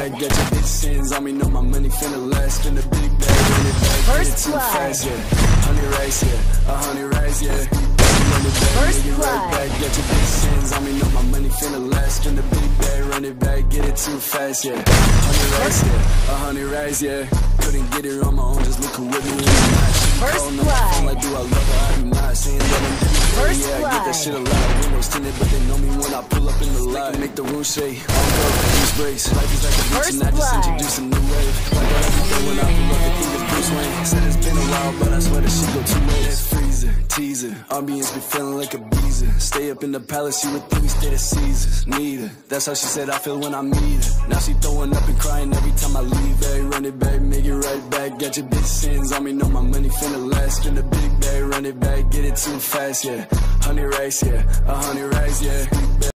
bag, get your bitch ends on me, know my money finna last. Spin the big bag, run it back, get it too fast, yeah. 100 racks, yeah, 100 racks, yeah. Run it back, make it right back, get your bitch ends on me, know my money finna last. Spin the big bag, run it back, get it too fast, yeah. 100 racks, yeah, 100 racks, yeah. Couldn't get it on my own, just look who with me in the night. First blood. Like, do I love her? I do not. Saying that I'm different, yeah, I get that shit a lot. Windows tinted, but they know me when I pull up in the lot. Make the room shake, I'm broke, use brace. Life is like a beach and I just introduce a new wave. Like what every day when I pull up, the king is Bruce Wayne. Said it's been a while, but I swear that shit go 2 ways. Freezer, teaser, ambience be feeling like a beezer. Stay up in the palace, she would think we stay the Caesars. Need her, that's how she said I feel when I meet her. Now she throwing up and crying every time I leave. Hey, run it back, make it right back. Got your bitch sins on me, know my money finna last. Spin the big bag, run it back, get it too fast, yeah. 100 racks, yeah, 100 racks, yeah.